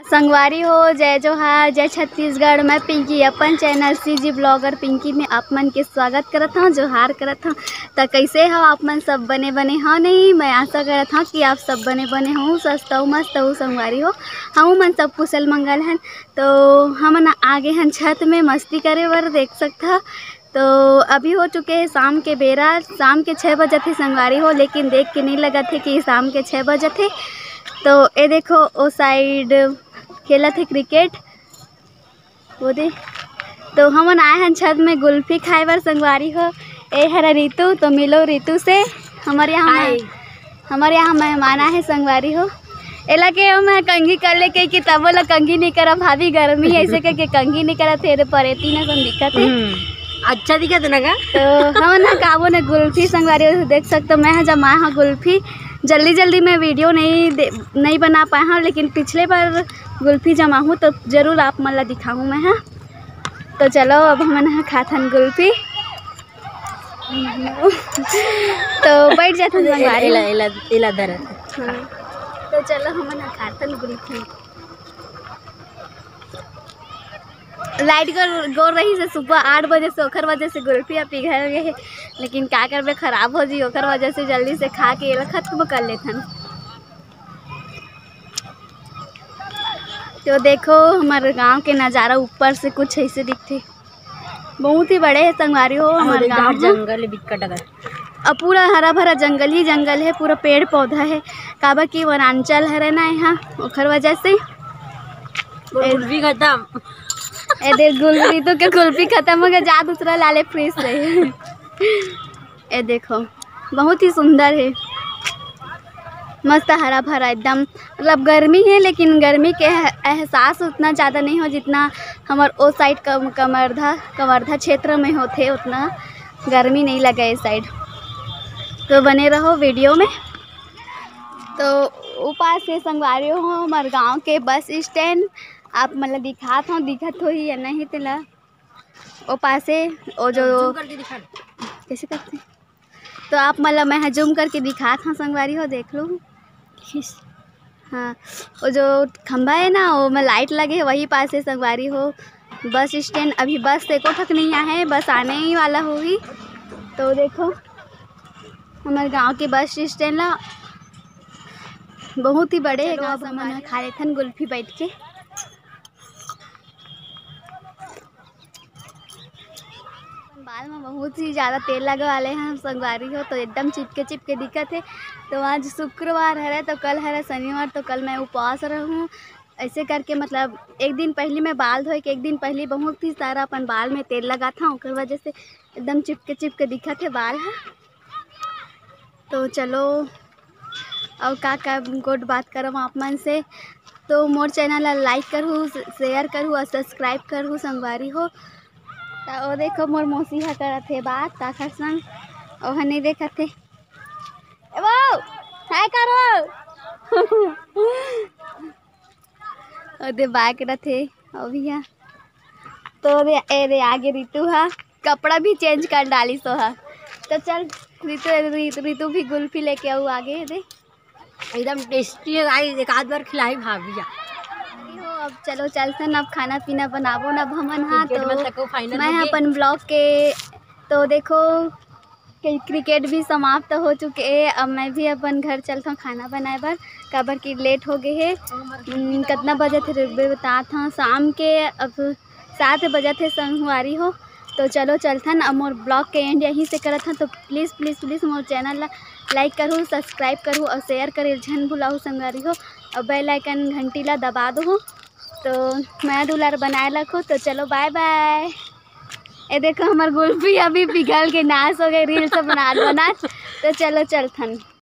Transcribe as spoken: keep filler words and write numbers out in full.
संगवारी हो, जय जोहार, जय छत्तीसगढ़। मैं पिंकी अपन channel C G blogger Pinky में आप मन के स्वागत करत हूँ, जोहार करत हूँ। तो कैसे हो आप मन? सब बने बने हो नहीं? मैं आशा करत हूँ कि आप सब बने बने हो, स्वस्थ हो, मस्त हो, संगवारी हो। हम मन सब कुशल मंगल हैं। तो हम आगे हैं छत में मस्ती करे बर, देख सकता। तो अभी हो चुके हैं शाम के बेरा, शाम के छः बजे थे संगवारी हो, लेकिन देख के नहीं लगा थे कि शाम के छः बजे थे। तो ये देखो ओ साइड खेला थे क्रिकेट वो दे। तो हमन आए हैं छत में गुल्फी खाए बर संगवारी हो। ए हरा रीतु, तो मिलो रीतु से। हमारे यहाँ हमारे यहाँ मेहमान है संगवारी हो। एला के मैं कंघी कर ले के कि तब ला कंघी नहीं करा भाभी, गर्मी ऐसे के, के कंघी नहीं करा थे परेती ना सन दिक्कत है। अच्छा दिखत ना का? तो हम ना काबू ने गुल्फी संगवारी हो देख सकते हो। मैं जमाया हाँ गुल्फी, जल्दी जल्दी मैं वीडियो नहीं नहीं बना पाया हूँ, लेकिन पिछले बार गुल्फी जमा हूँ तो ज़रूर आप मन ला दिखाऊँ मैं। हाँ तो चलो अब हम ना खाथन गुल्फी। तो बैठ जाते संगवारी। इला इला इला दर। हाँ तो चलो हम ना खाथन गुल्फी। लाइट गोर गोर रही से सुबह आठ बजे से, ओखर वजह से गुल्फी अब पिघल गए, लेकिन का करबे खराब हो जी, ओखर वजह से जल्दी से खा के ये खत्म कर लेथन। तो देखो हमारे गांव के नज़ारा ऊपर से कुछ ऐसे दिखते, बहुत ही बड़े है संगवारी हो हमारे गांव। जंगल बिकट अगर अब पूरा हरा भरा जंगल ही जंगल है, पूरा पेड़ पौधा है, काबा की वनांचल है ना यहाँ, ओखर वजह से गुल्फी खत्म। ए देख गुल्फी तो के गुल्फी खत्म हो गया, जा दूसरा लाले फ्रिज से। ए देखो बहुत ही सुंदर है, मस्त हरा भरा एकदम। मतलब गर्मी है, लेकिन गर्मी के एहसास उतना ज़्यादा नहीं हो जितना हमार ओ साइड कम कमरधा कवर्धा क्षेत्र में होते, उतना गर्मी नहीं लगा इस साइड। तो बने रहो वीडियो में। तो ऊपर से संगवारी हो हमारे गांव के बस स्टैंड, आप मतलब दिखात हो, दिखत हो ही या नहीं तेला ओ पासे ओ जो करके दिखा कैसे करते। तो आप मतलब मैं जूम करके दिखात हूँ संगवारी हो, देख लो। हाँ वो जो खंभा है ना, वो में लाइट लगे है, वही पास है संगवारी हो बस स्टैंड। अभी बस एको ठक नहीं आया है, बस आने ही वाला होगी। तो देखो हमारे गांव के बस स्टैंड ला बहुत ही बड़े है गाँव। सामान खा लेते हैं गुल्फी बैठ के। बाल में बहुत ही ज़्यादा तेल लगे वाले हैं संगवारी हो, तो एकदम चिपके चिपके दिक्कत है। तो आज शुक्रवार है तो कल है शनिवार, तो कल मैं उपवास रहूँ। ऐसे करके मतलब एक दिन पहले मैं बाल धोए के एक दिन पहले बहुत ही सारा अपन बाल में तेल लगा था, उसकी वजह से एकदम चिपके चिपके दिक्कत है बाल है। तो चलो और का का गुड बात करूँ आप मन से। तो मोर चैनल लाइक करूँ, शेयर करूँ और सब्सक्राइब करूँ संगवारी हो। तो देखो मोर मौसी हा करत हे बात ताखर संग, ओह नहीं देखत थे। ए वो काय करो ओदे बाइक रथे अभी हा। तो रे ए रे आगे रीतु हा कपड़ा भी चेंज कर डाली सो हा। तो चल रीतु रीतु भी गुल्फी लेके आऊ आगे दे, एकदम टेस्टी है। आई एक आध बार खिलाई भाभी जा। अब चलो चलते अब खाना पीना बनाबो ना भमन। हाँ तो फाइनल मैं अपन ब्लॉग के तो देखो क्रिकेट भी समाप्त हो चुके हैं। अब मैं भी अपन घर चलता हूँ खाना बनाए बर, काबर की लेट हो गए है। कितना बजे थे बता था शाम के, अब सात बजे थे संगवारी हो। तो चलो चलथन अब मोर ब्लॉग के एंड यहीं से करत हन। तो प्लीज़ प्लीज़ प्लीज़ मोर चैनल ला लाइक करूँ, सब्सक्राइब करूँ और शेयर करे झन भुलाऊ संगवारी हो, और बेल आइकन घंटी ला दबा दो। तो मैं दुलार बनाए रखो। तो चलो बाय बाय। ये देखो हमार गुल्फी अभी पिघल के नाश हो गई, रील से बना बना। तो चलो चलथन।